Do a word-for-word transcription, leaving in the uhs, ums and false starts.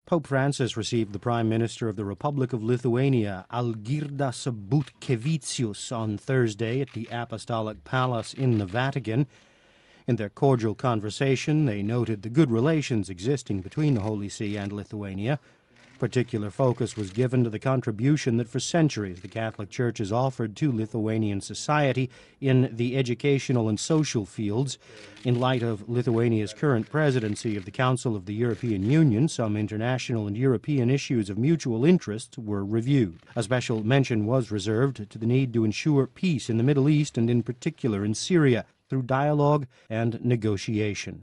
Pope Francis received the Prime Minister of the Republic of Lithuania, Algirdas Butkevičius, on Thursday at the Apostolic Palace in the Vatican. In their cordial conversation, they noted the good relations existing between the Holy See and Lithuania. Particular focus was given to the contribution that for centuries the Catholic Church has offered to Lithuanian society in the educational and social fields. In light of Lithuania's current presidency of the Council of the European Union, some international and European issues of mutual interest were reviewed. A special mention was reserved to the need to ensure peace in the Middle East and in particular in Syria through dialogue and negotiation.